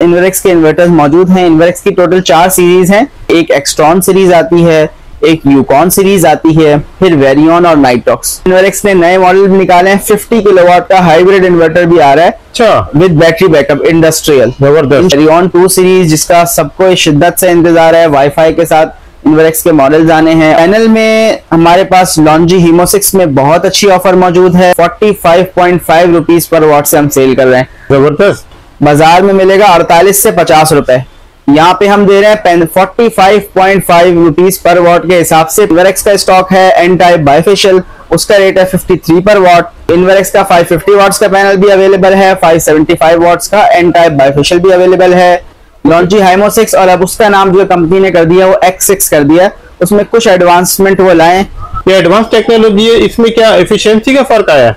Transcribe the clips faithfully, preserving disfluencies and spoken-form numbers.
इन्वर्क्स के इन्वर्टर्स मौजूद हैं। इन्वर्क्स की टोटल चार सीरीज हैं। एक एक्सट्रॉन सीरीज आती है, एक यूकॉन सीरीज आती है, फिर वेरियन और नाइटॉक्स। इन्वर्क्स ने नए मॉडल भी निकाले हैं। पचास किलोवाट का हाइब्रिड इन्वर्टर भी आ रहा है, अच्छा, विद बैटरी बैकअप, इंडस्ट्रियल, जबरदस्त। वेरियन टू सीरीज जिसका सबको शिद्दत से इंतजार है, वाईफाई के साथ इन्वर्क्स के मॉडल्स आने हैं। पैनल में हमारे पास लॉन्जी हीमो सिक्स में बहुत अच्छी ऑफर मौजूद है। पैंतालीस पॉइंट पाँच रुपीस पर वॉट से हम सेल कर रहे हैं, जबरदस्त। बाजार में मिलेगा अड़तालीस से पचास रुपए, यहाँ पे हम दे रहे हैं पैंतालीस पॉइंट पाँच रुपीस पर वॉट के हिसाब से। इन्वर्क्स का स्टॉक है एन टाइप बाइफेशियल, उसका रेट है तिरेपन पर वॉट। इन्वर्क्स का पाँच सौ पचास वाट्स का पैनल भी अवेलेबल है, पाँच सौ पचहत्तर वाट्स का एन टाइप बाइफेशियल भी अवेलेबल है। लॉन्जी हाइमो सिक्स, और अब उसका नाम जो कंपनी ने कर दिया वो एक्स सिक्स कर दिया, उसमें कुछ एडवांसमेंट वो लाए। ये एडवांस टेक्नोलॉजी है, इसमें क्या एफिशिएंसी का फर्क आया?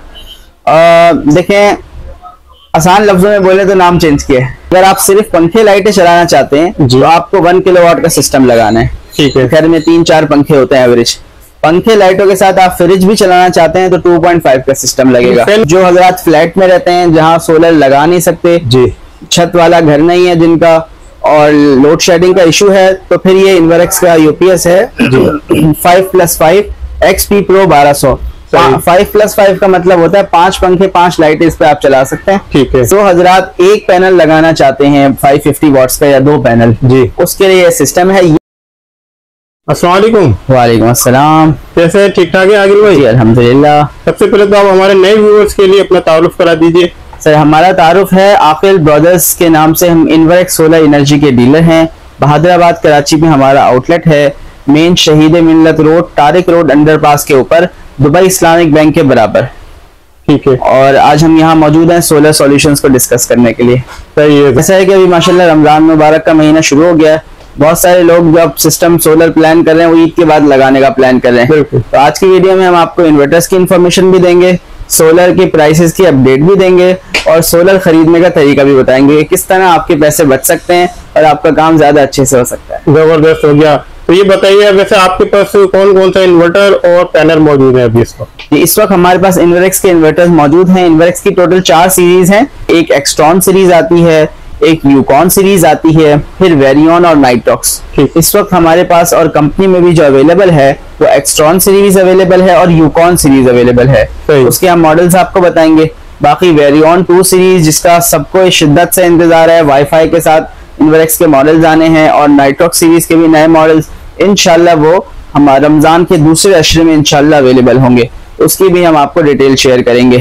देखें, आसान लफ्जों में बोले तो नाम चेंज किया है। अगर आप सिर्फ पंखे लाइटें चलाना चाहते हैं तो आपको वन किलोवाट का सिस्टम लगाना है, ठीक है। घर में तीन चार पंखे होते हैं एवरेज। पंखे लाइटों के साथ आप फ्रिज भी चलाना चाहते हैं तो टू पॉइंट फाइव का सिस्टम लगेगा। जो हजरात फ्लैट में रहते हैं जहां सोलर लगा नहीं सकते जी, छत वाला घर नहीं है जिनका, और लोड शेडिंग का इशू है, तो फिर ये इन्वर्क्स का यूपीएस है five plus five XP pro बारह सौ। फाइव प्लस फाइव का मतलब होता है पांच पंखे पांच लाइट इस पे आप चला सकते हैं, ठीक है। तो हजरात एक पैनल लगाना चाहते हैं पाँच सौ पचास वाट्स का या दो पैनल जी, उसके लिए ये सिस्टम है। अस्सलाम वालेकुम। वालेकुम अस्सलाम। कैसे, ठीक ठाक है आगिल भाई? जी अल्हम्दुलिल्लाह। सबसे पहले तो आप हमारे नए व्यूअर्स के लिए अपना तारुफ करा दीजिए। सर, हमारा तारुफ है आकिल ब्रदर्स के नाम से। हम इन्वर्क्स सोलर एनर्जी के डीलर हैं। बहादुराबाद कराची में हमारा आउटलेट है, मेन शहीद मिल्लत रोड, तारिक रोड अंडरपास के ऊपर, दुबई इस्लामिक बैंक के बराबर, ठीक है। और आज हम यहाँ मौजूद हैं सोलर सॉल्यूशंस को डिस्कस करने के लिए। सही है। ऐसा है कि अभी माशाल्लाह रमजान मुबारक का महीना शुरू हो गया है, बहुत सारे लोग जब सिस्टम सोलर प्लान कर रहे हैं वो ईद के बाद लगाने का प्लान कर रहे हैं। तो आज की वीडियो में हम आपको इन्वर्टर्स की इंफॉर्मेशन भी देंगे, सोलर की प्राइसेस की अपडेट भी देंगे, और सोलर खरीदने का तरीका भी बताएंगे, किस तरह आपके पैसे बच सकते हैं और आपका काम ज्यादा अच्छे से हो सकता है। जबरदस्त हो गया। तो ये बताइए, वैसे आपके पास कौन कौन सा इन्वर्टर और पैनल मौजूद है अभी इस वक्त? इस वक्त हमारे पास इन्वर्क्स के इन्वर्टर्स मौजूद हैं। इन्वर्क्स की टोटल चार सीरीज हैं। एक एक्सट्रॉन सीरीज आती है, एक यूकॉन सीरीज आती है, फिर वेरियन और नाइटॉक्स। इस वक्त हमारे पास और कंपनी में भी जो अवेलेबल है वो एक्सट्रॉन सीरीज अवेलेबल है और यूकॉन सीरीज अवेलेबल है। उसके हम मॉडल्स आपको बताएंगे। बाकी वेरियन टू सीरीज जिसका सबको शिद्दत से इंतजार है, वाईफाई के साथ इन्वर्क्स के मॉडल्स आने हैं, और नाइटॉक्स सीरीज के भी नए मॉडल्स इंशाल्लाह वो हमारे रमजान के दूसरे अशरे में इंशाल्लाह अवेलेबल होंगे, उसकी भी हम आपको डिटेल शेयर करेंगे।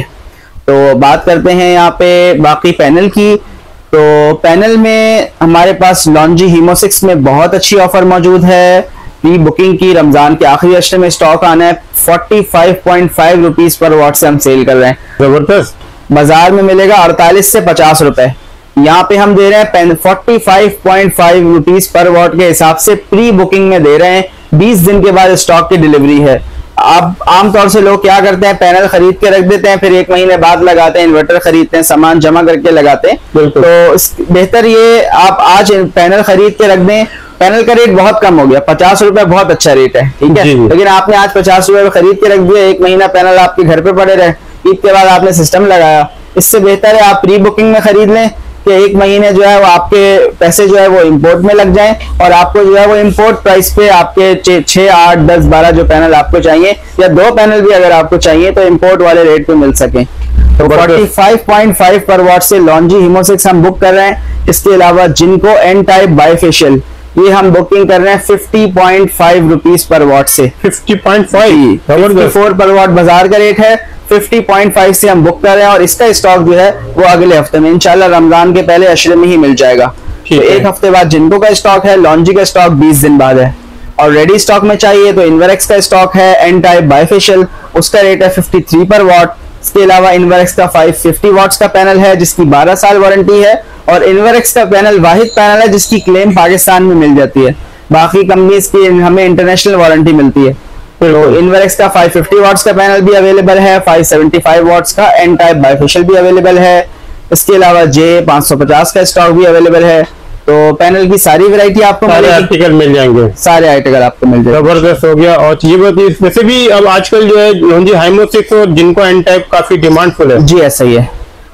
तो बात करते हैं यहाँ पे बाकी पैनल की। तो पैनल में हमारे पास लॉन्जी हीमो सिक्स में बहुत अच्छी ऑफर मौजूद है। प्री बुकिंग की, रमजान के आखिरी अशरे में स्टॉक आना है। पैंतालीस पॉइंट पाँच रुपीस पर वॉट से हम सेल कर रहे हैं, जबरदस्त। बाजार में मिलेगा अड़तालीस से पचास रुपए, यहाँ पे हम दे रहे हैं पैंतालीस पॉइंट पाँच रुपीस पर वॉट के हिसाब से। प्री बुकिंग में दे रहे हैं, बीस दिन के बाद स्टॉक की डिलीवरी है। अब आमतौर से लोग क्या करते हैं, पैनल खरीद के रख देते हैं, फिर एक महीने बाद लगाते हैं, इन्वर्टर खरीदते हैं, सामान जमा करके लगाते हैं। तो बेहतर ये आप आज पैनल खरीद के रख दें। पैनल का रेट बहुत कम हो गया, पचास रुपए बहुत अच्छा रेट है, ठीक है। लेकिन आपने आज पचास रुपए में खरीद के रख दिया, एक महीना पैनल आपके घर पे पड़े रहे, ईद के बाद आपने सिस्टम लगाया। इससे बेहतर है आप प्री बुकिंग में खरीद लें कि एक महीने जो है वो आपके पैसे जो है वो इंपोर्ट में लग जाएं, और आपको जो है वो इंपोर्ट प्राइस पे आपके छह आठ दस बारह जो पैनल आपको चाहिए, या दो पैनल भी अगर आपको चाहिए तो इंपोर्ट वाले रेट पे मिल सके। तो पैंतालीस पॉइंट पाँच पर वॉट से लॉन्जी हीमो सिक्स हम बुक कर रहे हैं। इसके अलावा जिनको एन टाइप बाइफेशियल, ये हम बुकिंग कर रहे हैं पचास पॉइंट पाँच रुपीस पर वॉट से। पचास पॉइंट पाँच चौवन पर वॉट बाजार का रेट है, पचास पॉइंट पाँच से हम बुक कर रहे हैं, और इसका स्टॉक जो है वो अगले हफ्ते में इंशाल्लाह रमजान के पहले अशरे में ही मिल जाएगा। तो एक हफ्ते बाद जिनको का स्टॉक है, लॉन्जी का स्टॉक बीस दिन बाद है। और रेडी स्टॉक में चाहिए तो इन्वर्क्स का स्टॉक है एन टाइप बाइफेशियल, उसका रेट है तिरेपन पर वॉट। इसके अलावा इन्वर्क्स का पाँच सौ पचास वाट्स का पैनल है जिसकी बारह साल वारंटी है, और इन्वर्क्स का पैनल वाहिद पैनल है जिसकी क्लेम पाकिस्तान में मिल जाती है। बाकी कंपनीज की हमें इंटरनेशनल वारंटी मिलती है। तो इन्वर्क्स का पाँच सौ पचास वाट्स का पैनल भी अवेलेबल है, पाँच सौ पचहत्तर वाट्स का एन टाइप बाइफेशियल भी अवेलेबल है। इसके अलावा जे पाँच सौ पचास का स्टॉक भी अवेलेबल है। तो पैनल की सारी वैरायटी आपको सारे आर्टिकल मिल जाएंगे, सारे आर्टिकल आपको मिल जाएंगे। जबरदस्त हो गया। और ये बात वैसे भी अब आजकल जो है लॉन्जी हाइमो सिक्स और जिनको एन टाइप काफी डिमांडफुल है। जी ऐसा ही है।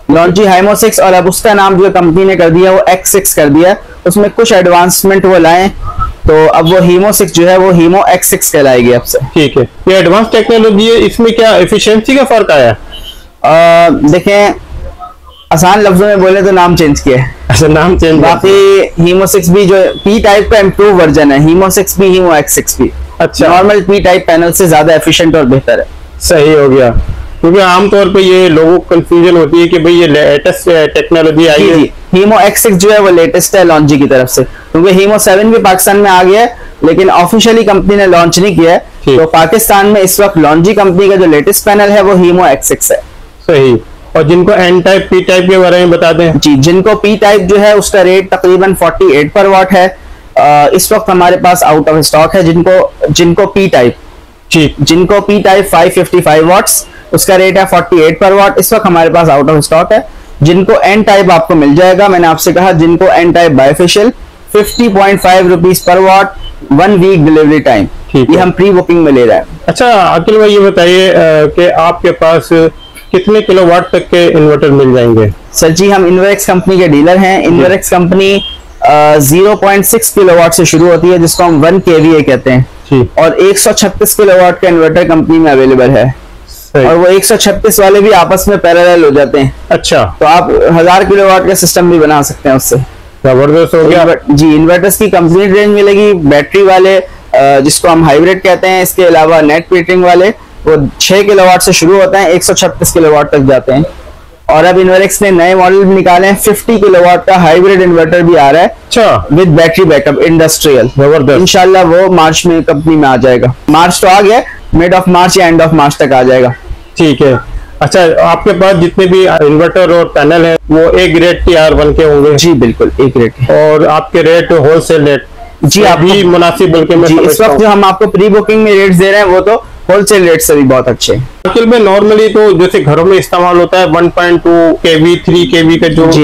लॉन्जी हाइमो सिक्स, और अब उसका नाम जो कंपनी ने कर दिया वो एक्स सिक्स कर दिया। उसमें कुछ एडवांसमेंट वो लाए, तो अब वो हीमो सिक्स जो है वो हीमो एक्स सिक्स कहलाएगी अब से। ठीक है, ये एडवांस टेक्नोलॉजी है, इसमें क्या एफिशिएंसी का फर्क आया है? देखें, आसान लफ्जों में बोले तो नाम चेंज किया है। अच्छा, नाम चेंज। बाकी हीमो सिक्स भी जो पी टाइप का इम्प्रूव वर्जन है, हीमो सिक्स भी हीमो एक्स सिक्स भी। अच्छा, नॉर्मल पी टाइप पैनल से ज्यादा एफिशिएंट और बेहतर है। सही हो गया, क्योंकि आमतौर पे ये लोगों को कंफ्यूजन होती है कि भाई ये लेटेस्ट टेक्नोलॉजी आई है। हीमो एक्स सिक्स जो है वो लेटेस्ट है लॉन्जी की तरफ से, क्योंकि हीमो सेवन भी पाकिस्तान में आ गया है, लेकिन ऑफिशियली कंपनी ने लॉन्च नहीं किया है। तो पाकिस्तान में इस वक्त लॉन्जी कंपनी का जो लेटेस्ट पैनल है वो हीमो एक्स सिक्स है। सही। और जिनको एन टाइप पी टाइप के बारे में बता दें। जी, जिनको पी टाइप जो है उसका रेट तकरीबन अड़तालीस पर वाट है। आ, इस वक्त हमारे पास आउट ऑफ स्टॉक है। जिनको जिनको पी टाइप जी जिनको पी टाइप पाँच सौ पचपन वाट्स उसका रेट है अड़तालीस पर वाट, इस वक्त हमारे पास आउट ऑफ स्टॉक है। जिनको एन टाइप आपको मिल जाएगा, मैंने आपसे कहा जिनको एन टाइप बायफेशियल पचास पॉइंट पाँच रुपीस पर watt, one week delivery time, ये हम प्री बुकिंग में ले रहे हैं। अच्छा अखिल भाई, ये बताइए कि आपके पास कितने किलोवाट तक के इन्वर्टर मिल जाएंगे? सर जी, हम इन्वर्क्स कंपनी के डीलर हैं। Inverex company zero point six kilowatt से शुरू होती है, जिसको हम वन केवीए कहते हैं जी। और एक सौ छत्तीस किलोवाट का इन्वर्टर कंपनी में अवेलेबल है, और वो एक सौ छत्तीस वाले भी आपस में पैरेलल हो जाते हैं। अच्छा, तो आप हजार किलोवाट का सिस्टम भी बना सकते हैं उससे। जबरदस्त हो गया जी। इन्वर्टर्स की कंप्लीट रेंज मिलेगी। बैटरी वाले जिसको हम हाइब्रिड कहते हैं, इसके अलावा नेट मीटरिंग वाले वो छह किलोवाट से शुरू होते हैं, एक सौ छत्तीस किलोवाट तक जाते हैं। और अब इन्वर्क्स ने नए मॉडल भी निकाले हैं, पचास किलोवाट का हाइब्रिड इन्वर्टर भी आ रहा है। अच्छा, विद बैटरी बैकअप इंडस्ट्रियल। जबरदस्त। इंशाल्लाह वो मार्च में कंपनी में आ जाएगा। मार्च तो आ गया, मिड ऑफ मार्च या एंड ऑफ मार्च तक आ जाएगा। ठीक है। अच्छा, आपके पास जितने भी इन्वर्टर और पैनल है वो एक ग्रेड टी आर वन के होंगे? जी बिल्कुल, एक रेट। और आपके रेट होलसेल रेट जी आप भी मुनासिब, बल्कि मैं जी इस वक्त जो हम आपको प्री बुकिंग में रेट्स दे रहे हैं वो तो होलसेल रेट से भी बहुत अच्छे हैं। अखिल में नॉर्मली तो जैसे घरों में इस्तेमाल होता है one point two kV, three kV का जो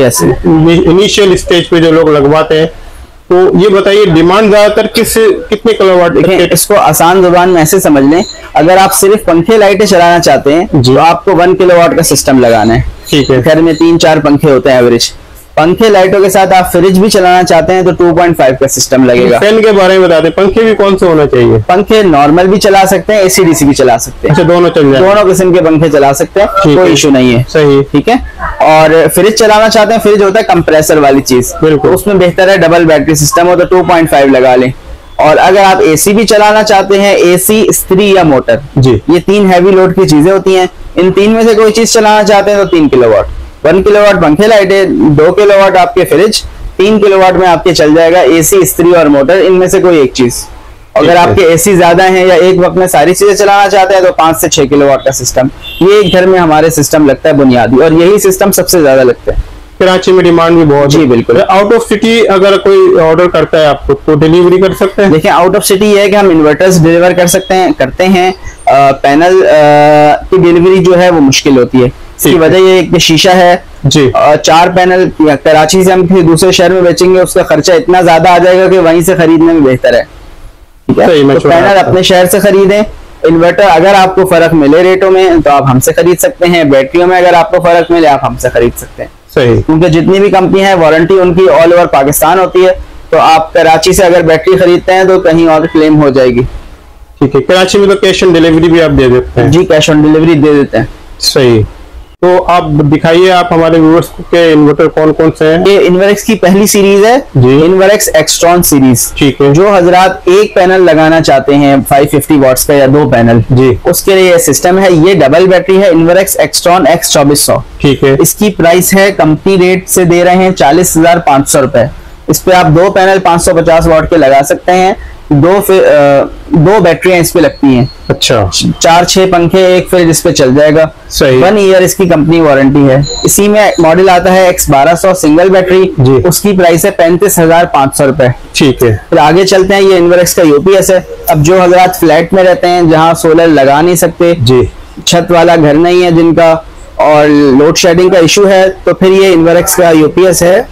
इनिशियल स्टेज पे जो लोग लगवाते हैं, तो ये बताइए डिमांड ज्यादातर किस कितने किलोवाट? इसको आसान जुबान में ऐसे समझ लें, अगर आप सिर्फ पंखे लाइटें चलाना चाहते हैं तो आपको वन किलोवाट का सिस्टम लगाना है। ठीक है। घर में तीन चार पंखे होते हैं एवरेज। पंखे लाइटों के साथ आप फ्रिज भी चलाना चाहते हैं तो टू पॉइंट फाइव का सिस्टम लगेगा। फैन के बारे में बता दें, पंखे भी कौन से होना चाहिए? पंखे नॉर्मल भी चला सकते हैं, एसी डीसी भी चला सकते हैं। अच्छा, दोनों चल जाए, दोनों किस्म के पंखे चला सकते हैं, कोई इशू नहीं है। सही, ठीक है। और फ्रिज चलाना चाहते हैं, फ्रिज होता है कंप्रेसर वाली चीज, बिल्कुल उसमें बेहतर है डबल बैटरी सिस्टम हो तो टू पॉइंट फाइव लगा लें। और अगर आप एसी भी चलाना चाहते हैं, एसी, स्त्री या मोटर, जी, ये तीन हैवी लोड की चीजें होती हैं, इन तीन में से कोई चीज चलाना चाहते हैं तो तीन किलोवाट, वन किलोवाट पंखे लाइटें, दो किलोवाट आपके फ्रिज, तीन किलोवाट में आपके चल जाएगा एसी, स्त्री और मोटर, इनमें से कोई एक चीज। अगर आपके एसी ज्यादा हैं या एक वक्त में सारी चीजें चलाना चाहते हैं तो पांच से छह किलोवाट का सिस्टम, ये एक घर में हमारे सिस्टम लगता है बुनियादी, और यही सिस्टम सबसे ज्यादा लगता है। कराची में डिमांड भी बहुत। जी बिल्कुल। आउट ऑफ सिटी अगर कोई ऑर्डर करता है आपको तो डिलीवरी कर सकते हैं? देखिए, आउट ऑफ सिटी ये है कि हम इन्वर्टर्स डिलीवर कर सकते हैं, करते हैं। आ, पैनल आ, की डिलीवरी जो है वो मुश्किल होती है। इसकी वजह ये है कि शीशा है जी, आ, चार पैनल कराची से हम किसी दूसरे शहर में बेचेंगे, उसका खर्चा इतना ज्यादा आ जाएगा कि वहीं से खरीदने में बेहतर है। ठीक है, तो पैनल अपने शहर से खरीदें। इन्वर्टर अगर आपको फर्क मिले रेटों में तो आप हमसे खरीद सकते हैं, बैटरियों में अगर आपको फर्क मिले आप हमसे खरीद सकते हैं। सही, क्योंकि जितनी भी कंपनी है वारंटी उनकी ऑल ओवर पाकिस्तान होती है, तो आप कराची से अगर बैटरी खरीदते हैं तो कहीं और क्लेम हो जाएगी। ठीक है। कराची में तो कैश ऑन डिलीवरी भी आप दे देते हैं? जी, कैश ऑन डिलीवरी दे देते हैं। सही। तो आप दिखाइए, आप हमारे व्यूअर्स के इन्वर्टर कौन कौन से हैं? ये इन्वर्क्स की पहली सीरीज है जी, इन्वर्क्स एक्सट्रॉन सीरीज। ठीक है। जो हजरात एक पैनल लगाना चाहते हैं पाँच सौ पचास वाट्स का या दो पैनल, जी, उसके लिए ये सिस्टम है। ये डबल बैटरी है, इन्वर्क्स एक्सट्रॉन एक्स चौबीस सौ। ठीक है। इसकी प्राइस है, कंपनी रेट से दे रहे हैं चालीस हजार पाँच सौ रुपए। इस पे आप दो पैनल पाँच सौ पचास वाट के लगा सकते हैं। दो फिर दो बैटरियां इस पे लगती हैं। अच्छा, चार छह पंखे एक फ्रिज इस पे चल जाएगा। सही। वन ईयर इसकी कंपनी वारंटी है। इसी में मॉडल आता है एक्स बारह सौ सिंगल बैटरी जी, उसकी प्राइस है पैंतीस हजार पाँच सौ रुपए। ठीक है। फिर आगे चलते हैं, ये इन्वर्क्स का यूपीएस है। अब जो हजरात फ्लैट में रहते हैं जहाँ सोलर लगा नहीं सकते, जी, छत वाला घर नहीं है जिनका, और लोड शेडिंग का इशू है, तो फिर ये इन्वर्क्स का यूपीएस है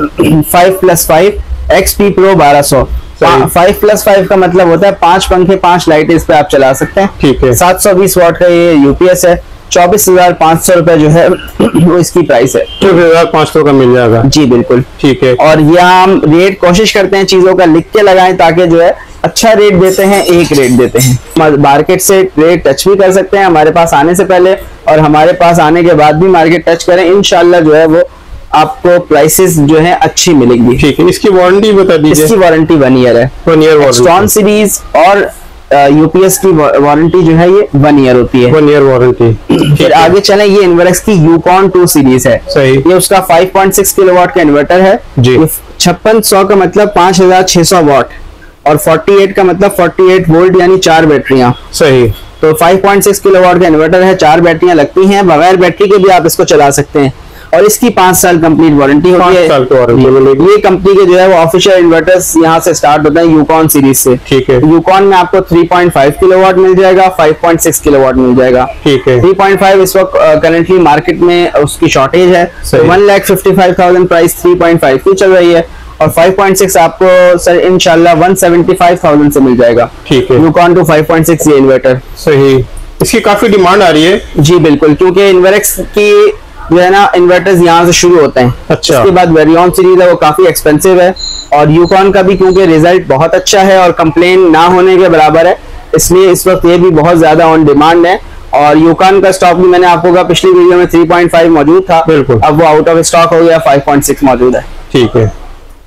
five plus five X P pro बारह सौ। फाइव प्लस फाइव का मतलब होता है पांच पंखे पांच लाइटें इस पे आप चला सकते हैं। ठीक है। सात सौ बीस वाट का ये यूपीएस है। चौबीस हजार पाँच सौ रुपए जो है वो इसकी प्राइस है। चौबीस हजार पाँच सौ का मिल जाएगा। जी बिल्कुल ठीक है। और यहाँ हम रेट कोशिश करते हैं चीजों का लिख के लगाएं ताकि जो है अच्छा रेट देते हैं, एक रेट देते हैं। मार्केट से रेट टच भी कर सकते हैं हमारे पास आने से पहले, और हमारे पास आने के बाद भी मार्केट टच करें, इंशाल्लाह जो है वो आपको प्राइसेस जो है अच्छी मिलेगी। ठीक है। इसकी वारंटी बता दीजिए। इसकी वारंटी वन ईयर है। One year warranty. Strong series और यूपीएस की वारंटी जो है ये वन ईयर होती है। One year warranty. फिर आगे चलें, ये इन्वर्क्स की यूकॉन टू सीरीज है। सही। ये उसका फाइव पॉइंट सिक्स किलोवाट का इन्वर्टर है जी। छप्पन सौ का मतलब पांच हजार छह सौ वाट, और अड़तालीस का मतलब अड़तालीस वोल्ट यानी चार बैटरियां। सही। तो फाइव पॉइंट सिक्स किलोवाट का इन्वर्टर है, चार बैटरियां लगती हैं, बगैर बैटरी के भी आप इसको चला सकते हैं, और इसकी पांच साल कंप्लीट वारंटी होती है। साल की वारंटी मिलेगी। ये कंपनी के जो है वो ऑफिशियल इन्वर्टर्स यहाँ से स्टार्ट होते हैं यूकॉन सीरीज से। ठीक है। यूकॉन में आपको थ्री पॉइंट फाइव किलोवाट मिल जाएगा, फाइव पॉइंट सिक्स किलोवाट मिल जाएगा। ठीक है। थ्री पॉइंट फाइव इस वक्त करंटली मार्केट में उसकी शॉर्टेज है, one lakh fifty five thousand price three point five की चल रही है, और फाइव पॉइंट सिक्स आपको सर इंशाल्लाह वन सेवेंटी फाइव थाउजेंड से मिल जाएगा। ठीक है। यूकॉन टू फाइव पॉइंट सिक्स ये इन्वर्टर। सही। इसकी काफी डिमांड आ रही है। जी बिल्कुल, क्योंकि इन्वर्क्स की जो है ना इन्वर्टर्स यहाँ से शुरू होते हैं। अच्छा। उसके बाद वेरियन सीरीज है वो काफी एक्सपेंसिव है, और यूकॉन का भी क्योंकि रिजल्ट बहुत अच्छा है और कंप्लेन ना होने के बराबर है, इसलिए इस वक्त ये भी बहुत ज्यादा ऑन डिमांड है। और यूकॉन का स्टॉक भी मैंने आपको कहा पिछली वीडियो में थ्री पॉइंट फाइव मौजूद था, बिल्कुल, अब वो आउट ऑफ स्टॉक हो गया, फाइव पॉइंट सिक्स मौजूद है। ठीक है।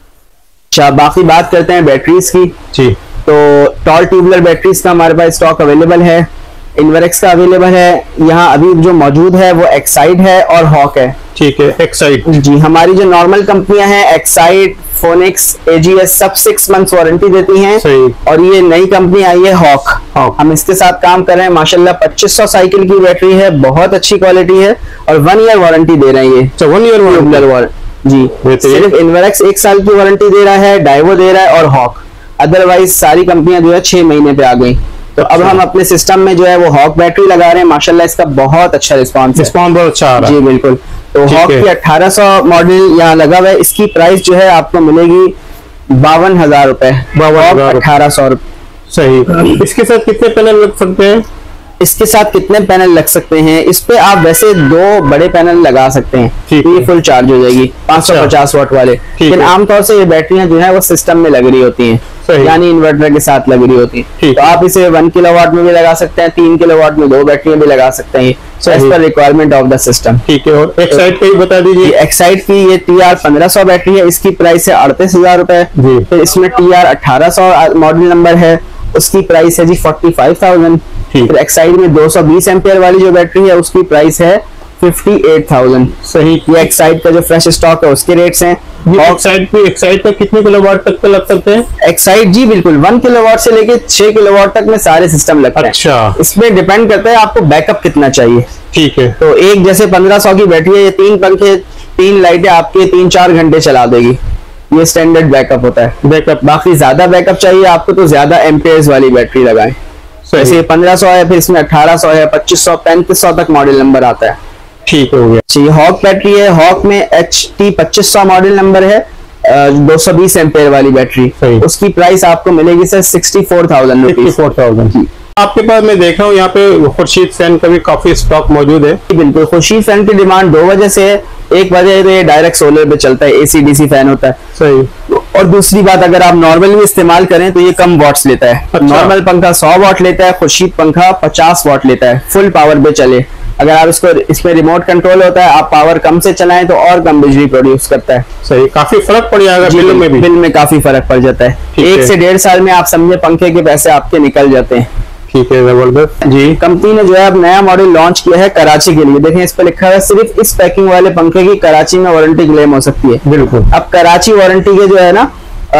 अच्छा, बाकी बात करते हैं बैटरीज की। जी। तो टॉल ट्यूबुलर बैटरीज का हमारे पास स्टॉक अवेलेबल है, इन्वर्क्स का अवेलेबल है। यहाँ अभी जो मौजूद है वो एक्साइड है और हॉक है। ठीक है। एक्साइड। जी, हमारी जो नॉर्मल कंपनियां हैं एक्साइड, फोनिक्स, एजीएस, सब सिक्स मंथ्स वारंटी देती हैं। सही। और ये नई कंपनी आई है हॉक, हम इसके साथ काम कर रहे हैं। माशाल्लाह पच्चीस सौ साइकिल की बैटरी है, बहुत अच्छी क्वालिटी है, और वन ईयर वारंटी दे रहे हैं ये। वन ईयर वारंटी जी। सिर्फ इन्वर्क्स एक साल की वारंटी दे रहा है, डाइवो दे रहा है और हॉक, अदरवाइज सारी कंपनियां जो है छह महीने पे आ गई। तो अब हम अपने सिस्टम में जो है वो हॉक बैटरी लगा रहे हैं, माशाल्लाह इसका बहुत अच्छा रिस्पांस रिस्पांस बहुत अच्छा आ रहा है। जी बिल्कुल। तो हॉक की अठारह सौ मॉडल यहाँ लगा हुआ है, इसकी प्राइस जो है आपको मिलेगी बावन हजार रुपए, अठारह सौ रुपए। सही। इसके साथ कितने पैनल लग सकते हैं? इसके साथ कितने पैनल लग सकते हैं, इस पे आप वैसे दो बड़े पैनल लगा सकते हैं, तो ये फुल चार्ज हो जाएगी पाँच सौ पचास वाट वाले। लेकिन आमतौर से ये बैटरियां जो है वो सिस्टम में लग रही होती हैं, यानी इन्वर्टर के साथ लग रही होती है। तो आप इसे वन किलोवाट में भी लगा सकते हैं, तीन किलोवाट में दो बैटरियां भी लगा सकते हैं, as per requirement of the system. ठीक है। और एक्साइड का बता दीजिए। एक्साइड की ये टी आर पंद्रह सौ बैटरी है, इसकी प्राइस है अड़तीस हजार रुपए। फिर इसमें टी आर अठारह सौ मॉडल नंबर है, उसकी प्राइस है जी फोर्टी फाइव थाउजेंड। फिर एक्साइड में दो सौ बीस एम्पियर वाली जो बैटरी है उसकी प्राइस है फिफ्टी एट थाउजेंड। सही। ये एक्साइड का जो फ्रेश स्टॉक है उसके रेट्स हैं। एक्साइड पे एक्साइड का कितने किलोवाट तक पे लग सकते हैं? एक्साइड जी बिल्कुल वन किलोवाट से लेके छह किलोवाट तक में सारे सिस्टम लगते हैं। अच्छा। इसमें डिपेंड करता है आपको बैकअप कितना चाहिए। ठीक है। तो एक जैसे पंद्रह सौ की बैटरी है, ये तीन पंखे तीन लाइटें आपके तीन चार घंटे चला देगी, ये स्टैंडर्ड बैकअप होता है। बैकअप बाकी ज्यादा बैकअप चाहिए आपको तो ज्यादा एम्पेयर्स वाली बैटरी लगाएं। जैसे पंद्रह सौ है, फिर इसमें अठारह सौ है, पच्चीस सौ पैंतीस सौ तक मॉडल नंबर आता है। ठीक हो गया। ये हॉक बैटरी है, हॉक में एच टी पच्चीस सौ मॉडल नंबर है, दो सौ बीस एम्पेयर वाली बैटरी, उसकी प्राइस आपको मिलेगी sir sixty four thousand rupees. Four thousand आपके पास मैं देख रहा हूँ यहाँ पे खुर्शीद फैन का भी काफी स्टॉक मौजूद है। बिल्कुल, खुर्शीद फैन की डिमांड दो वजह से है, एक वजह तो ये डायरेक्ट सोलर पे चलता है, एसी डीसी फैन होता है। सही। और दूसरी बात, अगर आप नॉर्मल भी इस्तेमाल करें तो ये कम वॉट्स लेता है। अच्छा। नॉर्मल पंखा सौ वाट लेता है, खुर्शीद पंखा पचास वाट लेता है, फुल पावर पे चले। अगर आप इसको इसमें रिमोट कंट्रोल होता है, आप पावर कम से चलाएं तो और कम बिजली प्रोड्यूस करता है। सही। काफी फर्क पड़ जाएगा बिल में भी। बिल में काफी फर्क पड़ जाता है, एक से डेढ़ साल में आप समझे पंखे के पैसे आपके निकल जाते हैं। ठीक है, जबरदस्त जी। कंपनी ने जो है अब नया मॉडल लॉन्च किया है कराची के लिए। देखें इस पे लिखा है सिर्फ इस पैकिंग वाले पंखे की कराची में वारंटी क्लेम हो सकती है। बिल्कुल। अब कराची वारंटी के जो है ना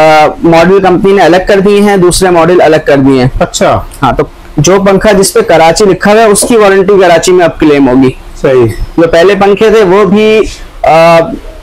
मॉडल कंपनी ने अलग कर दिए हैं, दूसरे मॉडल अलग कर दिए हैं। अच्छा। हाँ, तो जो पंखा जिसपे कराची लिखा हुआ है उसकी वारंटी कराची में अब क्लेम होगी। सही। जो पहले पंखे थे वो भी आ,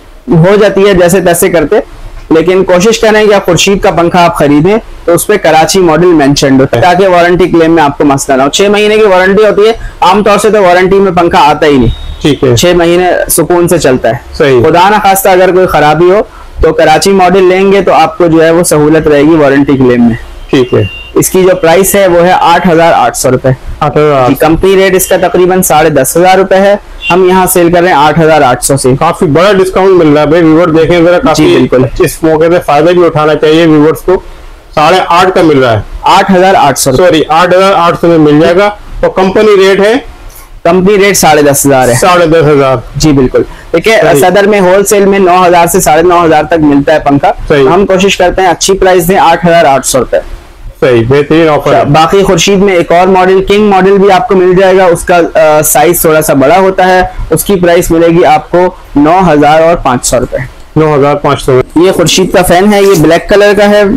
हो जाती है जैसे तैसे करते, लेकिन कोशिश करें कि आप खुर्शीद का पंखा आप खरीदें तो उस पर कराची मॉडल मेंशन्ड होता है, ताकि वारंटी क्लेम में आपको मसला ना हो। छह महीने की वारंटी होती है, आमतौर से तो वारंटी में पंखा आता ही नहीं। ठीक है। छह महीने सुकून से चलता है। सही। खुदा ना खास्ता अगर कोई खराबी हो तो कराची मॉडल लेंगे तो आपको जो है वो सहूलत रहेगी वारंटी क्लेम में। ठीक है। इसकी जो प्राइस है वो है आठ हजार आठ सौ रुपए। कंपनी रेट इसका तकरीबन साढ़े दस हजार रुपए है, हम यहाँ सेल कर रहे हैं आठ हजार आठ सौ से। काफी बड़ा डिस्काउंट मिल रहा है भाई, व्यूअर देखें जरा, काफी बिल्कुल इस मौके से फायदा भी उठाना चाहिए व्यूअर्स को। साढ़े आठ का मिल रहा है, आठ हजार आठ सौ सॉरी आठ हजार आठ सौ में मिल जाएगा। और कंपनी रेट है, कंपनी रेट साढ़े दस हजार है। साढ़े दस हजार जी बिल्कुल। देखिए सदर में होलसेल में नौ हजार से साढ़े नौ हजार तक मिलता है पंखा, हम कोशिश करते हैं अच्छी प्राइस दें, आठ हजार आठ सौ रुपए। सही, बेहतरीन ऑफर। बाकी खुर्शीद में एक और मॉडल किंग मॉडल भी आपको मिल जाएगा, उसका आ, साइज थोड़ा सा बड़ा होता है, उसकी प्राइस मिलेगी आपको नौ हजार और पाँच सौ रुपए। नौ हजार पाँच सौ। ये खुर्शीद का फैन है, ये ब्लैक कलर का है,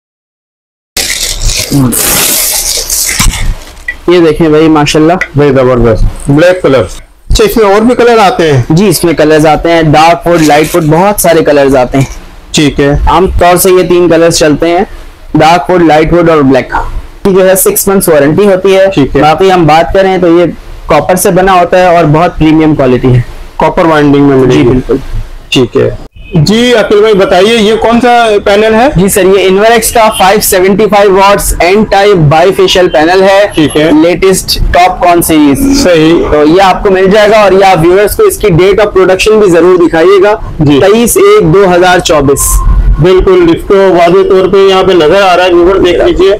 ये देखें भाई माशाल्लाह भाई जबरदस्त ब्लैक कलर। अच्छा, इसमें और भी कलर आते हैं? जी इसमें कलर्स आते हैं, डार्क वुड, लाइट वुड, बहुत सारे कलर्स आते हैं। ठीक है, आमतौर से ये तीन कलर्स चलते हैं, डार्क वुड, लाइट वुड और ब्लैक। जो है सिक्स मंथ्स वारंटी होती है। ठीक है। बाकी हम बात करें तो ये कॉपर से बना होता है और बहुत प्रीमियम क्वालिटी है, कॉपर वाइंडिंग में मिलेगी। जी बिल्कुल। ठीक है जी, अकील भाई बताइए ये कौन सा पैनल है? जी सर, ये इन्वरक्स का पाँच सौ पचहत्तर watts N type bifacial panel है। ठीक है, लेटेस्ट टॉप कॉन सीरीज। सही, तो ये आपको मिल जाएगा और ये आप व्यूअर्स को इसकी डेट ऑफ प्रोडक्शन भी जरूर दिखाइएगा, तेईस एक दो हजार चौबीस। बिल्कुल, इसको वादे तौर पे यहाँ पे नजर आ रहा है, व्यूअर देख लीजिए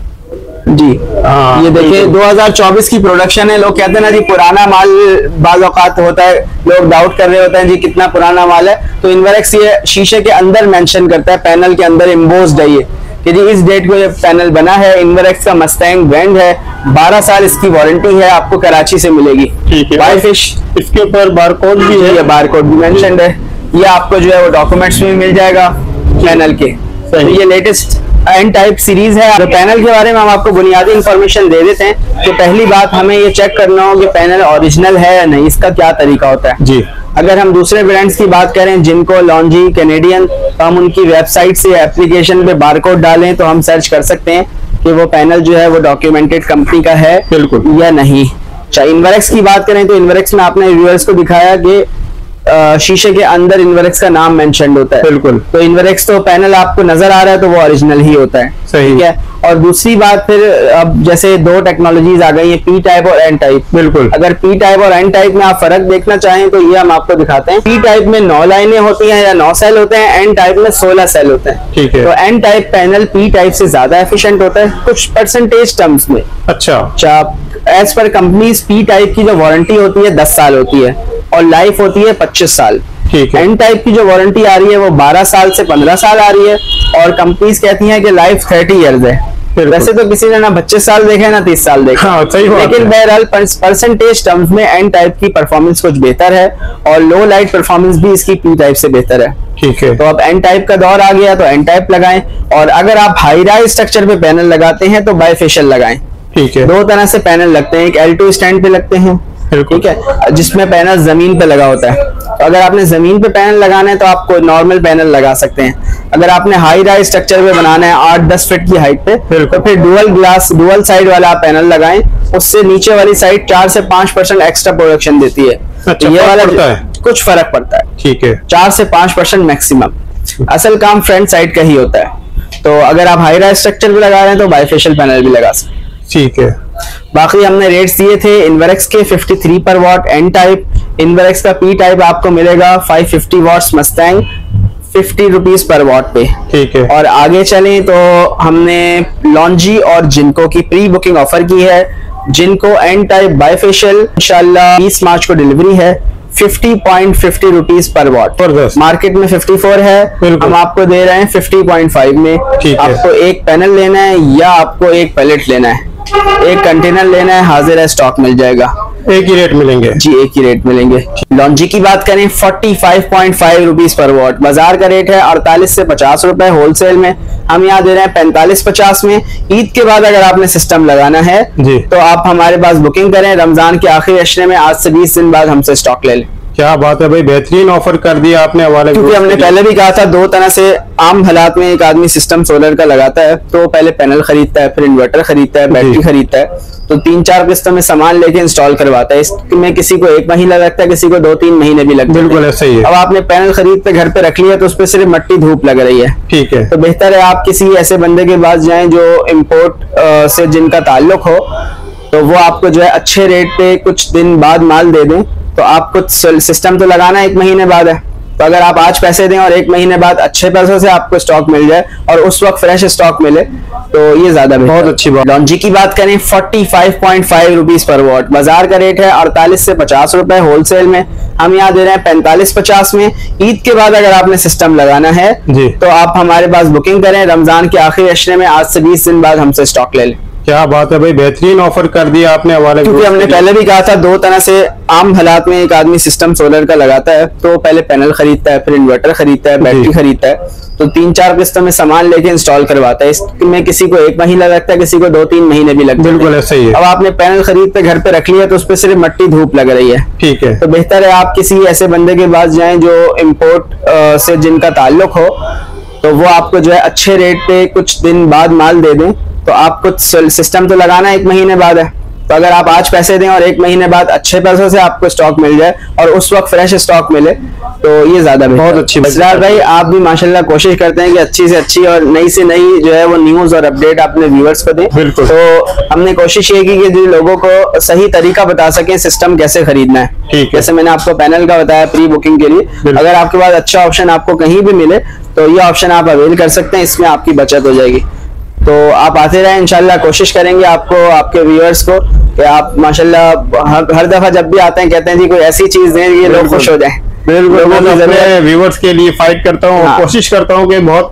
जी। हाँ, ये देखिए दो हजार चौबीस की प्रोडक्शन है। लोग कहते हैं ना जी पुराना माल बाज़ औक़ात होता है, लोग डाउट कर रहे होते हैं जी कितना पुराना माल है, तो इन्वरक्स ये शीशे के अंदर मेंशन करता है, पैनल के अंदर एम्बोस्ड है ये कि जी इस डेट को ये पैनल बना है। इन्वरक्स का मस्टैंग ब्रांड है, बारह साल इसकी वारंटी है, आपको कराची से मिलेगी। ठीक है, बाईफिश, इसके ऊपर बारकोड भी है, बारकोड भी मेंशन्ड है। ये आपको जो है वो डॉक्यूमेंट्स में मिल जाएगा पैनल के। तो ये लेटेस्ट एन टाइप सीरीज है। तो पैनल के बारे में हम आपको बुनियादी इंफॉर्मेशन दे देते हैं। तो पहली बात हमें ये चेक करना हो कि पैनल ओरिजिनल है या नहीं, इसका क्या तरीका होता है जी। अगर हम दूसरे ब्रांड्स की बात करें, जिनको, लॉन्जी, कैनेडियन, तो हम उनकी वेबसाइट से एप्लीकेशन पे बारकोड डालें तो हम सर्च कर सकते हैं कि वो पैनल जो है वो डॉक्यूमेंटेड कंपनी का है बिल्कुल या नहीं। अच्छा, इन्वरक्स की बात करें तो इन्वरक्स में आपने व्यूअर्स को दिखाया कि शीशे के अंदर इन्वरक्स का नाम मेंशन्ड होता है। बिल्कुल, तो इन्वरक्स तो पैनल आपको नजर आ रहा है तो वो ओरिजिनल ही होता है। सही है। और दूसरी बात, फिर अब जैसे दो टेक्नोलॉजीज आ गई है, पी टाइप और एन टाइप। बिल्कुल, अगर पी टाइप और एन टाइप में आप फर्क देखना चाहें तो ये हम आपको दिखाते हैं। पी टाइप में नौ लाइनें होती हैं या नौ सेल होते हैं, एन टाइप में सोलह सेल होते हैं। ठीक है, तो N type panel P type से ज्यादा एफिशिएंट होता है कुछ परसेंटेज टर्म्स में। अच्छा अच्छा, as per company P type की जो वारंटी होती है दस साल होती है और लाइफ होती है पच्चीस साल। ठीक है, एन टाइप की जो वारंटी आ रही है वो बारह साल से पंद्रह साल आ रही है और कंपनीज कहती हैं कि लाइफ तीस इयर्स है। वैसे तो किसी ने ना पच्चीस साल देखे ना तीस साल देखे। हाँ, सही बात लेकिन बहरहाल परसेंटेज टर्म्स में एन टाइप की परफॉर्मेंस कुछ बेहतर है और लो लाइट परफॉर्मेंस भी इसकी पी टाइप से बेहतर है। ठीक है, तो अब एन टाइप का दौर आ गया तो एन टाइप लगाएं, और अगर आप हाई राइज स्ट्रक्चर पे पैनल लगाते हैं तो बाईफेशियल लगाएं। ठीक है, दो तरह से पैनल लगते हैं, एक एल टू स्टैंड पे लगते हैं, ठीक है, जिसमें पैनल जमीन पे लगा होता है। तो अगर आपने जमीन पे पैनल लगाना है तो आप कोई नॉर्मल पैनल लगा सकते हैं। अगर आपने हाई राइज स्ट्रक्चर पे बनाना है आठ दस फीट की हाइट पे, तो फिर डुअल ग्लास डुअल साइड वाला आप पैनल लगाएं, उससे नीचे वाली साइड चार से पांच परसेंट एक्स्ट्रा प्रोडक्शन देती है। अच्छा, ये वाला पड़ता है? कुछ फर्क पड़ता है। ठीक है, चार से पांच परसेंट मैक्सिमम। असल काम फ्रंट साइड का ही होता है। तो अगर आप हाई राइज स्ट्रक्चर पे लगा रहे हैं तो बाईफेशियल पैनल भी लगा सकते हैं। ठीक है, बाकी हमने रेट्स दिए थे इन्वरक्स के तिरेपन पर वॉट एन टाइप, इन्वरक्स का पी टाइप आपको मिलेगा पाँच सौ पचास watts Mustang fifty rupees per watt पे। ठीक है, और आगे चलें तो हमने लॉन्जी और जिनको की प्री बुकिंग ऑफर की है। जिनको एन टाइप बाईफेशियल इंशाल्लाह बीस मार्च को डिलीवरी है, fifty point fifty rupees per watt. Market में चौवन है, हम आपको दे रहे हैं फिफ्टी पॉइंट फाइव में। आपको एक पैनल लेना है या आपको एक पैलेट लेना है, एक कंटेनर लेना है, हाजिर है, स्टॉक मिल जाएगा। एक ही रेट मिलेंगे जी, एक ही रेट मिलेंगे। लॉन्जी की बात करें पैंतालीस पॉइंट पाँच रुपीस पर वॉट, बाजार का रेट है अड़तालीस से पचास रुपए, होलसेल में हम यहाँ दे रहे हैं पैंतालीस पचास में। ईद के बाद अगर आपने सिस्टम लगाना है जी, तो आप हमारे पास बुकिंग करें, रमजान के आखिरी अशरे में आज से बीस दिन बाद हमसे स्टॉक ले लें। क्या बात है भाई, बेहतरीन ऑफर कर दिया आपने हमारे, क्योंकि हमने पहले भी कहा था दो तरह से आम हालात में एक आदमी सिस्टम सोलर का लगाता है तो पहले पैनल खरीदता है, फिर इन्वर्टर खरीदता है, बैटरी खरीदता है, तो तीन चार किस्तों में सामान लेके इंस्टॉल करवाता है। इसमें किसी को एक महीना लगता है, किसी को दो तीन महीने भी लगते हैं। बिल्कुल ऐसा ही है। अब आपने पैनल खरीद के घर पे रख लिया तो उस पर सिर्फ मट्टी धूप लग रही है, ठीक है, तो बेहतर है आप किसी ऐसे बंदे के पास जाएं जो इम्पोर्ट से जिनका ताल्लुक हो, तो वो आपको जो है अच्छे रेट पे कुछ दिन बाद माल दे दें। तो आपको सिस्टम तो लगाना एक महीने बाद है, तो अगर आप आज पैसे दें और एक महीने बाद अच्छे पैसों से आपको स्टॉक मिल जाए और उस वक्त फ्रेश स्टॉक मिले तो ये ज्यादा बहुत अच्छी बात। लॉन्जी की बात करें पैंतालीस पॉइंट पाँच रुपीस पर वॉट, बाजार का रेट है अड़तालीस से पचास रुपए, होलसेल में हम यहाँ दे रहे हैं पैंतालीस पचास में। ईद के बाद अगर आपने सिस्टम लगाना है तो आप हमारे पास बुकिंग करें, रमजान के आखिरी अशरे में आज से बीस दिन बाद हमसे स्टॉक ले लें। क्या बात है भाई, बेहतरीन ऑफर कर दिया आपने हमारे, क्योंकि हमने पहले भी कहा था दो तरह से आम हालात में एक आदमी सिस्टम सोलर का लगाता है तो पहले पैनल खरीदता है, फिर इन्वर्टर खरीदता है, बैटरी खरीदता है, तो तीन चार किस्तों में सामान लेके इंस्टॉल करवाता है। इसमें किसी को एक महीना लगता है, किसी को दो तीन महीने भी लगते हैं। बिल्कुल ऐसा ही है। अब आपने पैनल खरीद के घर पे रख लिया तो उस पर सिर्फ मट्टी धूप लग रही है, ठीक है, तो बेहतर है आप किसी ऐसे बंदे के पास जाएं जो इम्पोर्ट से जिनका ताल्लुक हो, तो वो आपको जो है अच्छे रेट पे कुछ दिन बाद माल दे दें। तो आपको सिस्टम तो लगाना एक महीने बाद है, तो अगर आप आज पैसे दें और एक महीने बाद अच्छे पैसों से आपको स्टॉक मिल जाए और उस वक्त फ्रेश स्टॉक मिले तो ये ज्यादा बहुत अच्छी बात। भाई आप भी माशाल्लाह कोशिश करते हैं कि अच्छी से अच्छी और नई से नई जो है वो न्यूज और अपडेट अपने व्यूअर्स को दें। बिल्कुल। तो हमने कोशिश ये की कि जो लोगों को सही तरीका बता सकें सिस्टम कैसे खरीदना है, ठीक, जैसे मैंने आपको पैनल का बताया प्री बुकिंग के लिए, अगर आपके पास अच्छा ऑप्शन आपको कहीं भी मिले तो ये ऑप्शन आप अवेल कर सकते हैं, इसमें आपकी बचत हो जाएगी। तो आप आते रहे, इंशाल्लाह कोशिश करेंगे आपको आपके व्यूअर्स को कि आप माशाल्लाह हर, हर दफा जब भी आते हैं कहते हैं जी कोई ऐसी चीज दें कि लोग खुश हो जाएं। बिल्कुल, मैं व्यूअर्स के लिए फाइट करता हूँ, हाँ। कोशिश करता हूँ कि बहुत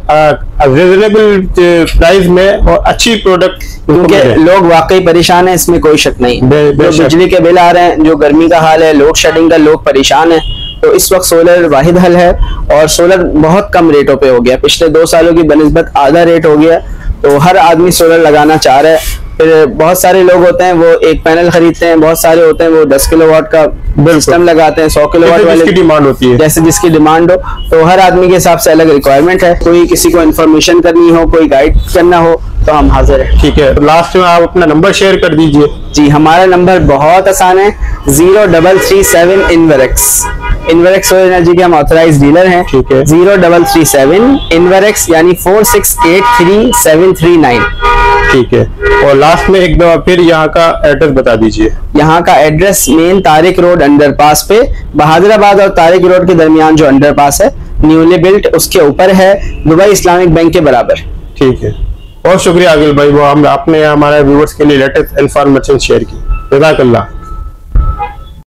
रिजनेबल प्राइस में और अच्छी प्रोडक्ट, क्योंकि लोग वाकई परेशान है, इसमें कोई शक नहीं। जो बिजली के बिल आ रहे हैं, जो गर्मी का हाल है, लोड शेडिंग का, लोग परेशान है, तो इस वक्त सोलर वाहिद हल है और सोलर बहुत कम रेटों पे हो गया, पिछले दो सालों की बनिस्बत आधा रेट हो गया, तो हर आदमी सोलर लगाना चाह रहा है। फिर बहुत सारे लोग होते हैं वो एक पैनल खरीदते हैं, बहुत सारे होते हैं वो दस किलो वाट का सिस्टम लगाते हैं, सौ किलो वाट वाले, डिमांड होती है जैसे जिसकी डिमांड हो, तो हर आदमी के हिसाब से अलग रिक्वायरमेंट है। कोई किसी को इन्फॉर्मेशन करनी हो, कोई गाइड करना हो तो हम हाजिर हैं। ठीक है, लास्ट में आप अपना नंबर शेयर कर दीजिए। जी, हमारा नंबर बहुत आसान है, zero double three seven Inverex Inverex solar energy के हम ऑथराइज डीलर हैं। ठीक है, zero double three seven Inverex यानी four six eight three seven three nine. ठीक है, और लास्ट में एक दफा फिर यहाँ का एड्रेस बता दीजिए। यहाँ का address main Tariq road underpass पे, बहादुराबाद और तारिक रोड के दरमियान जो अंडरपास है न्यूली बिल्ट, उसके ऊपर है, दुबई इस्लामिक बैंक के बराबर। ठीक है, बहुत शुक्रिया आगिल भाई, वो हम आपने हमारे व्यूअर्स के लिए लेटेस्ट इन्फॉर्मेशन शेयर की। जज़ाकल्लाह।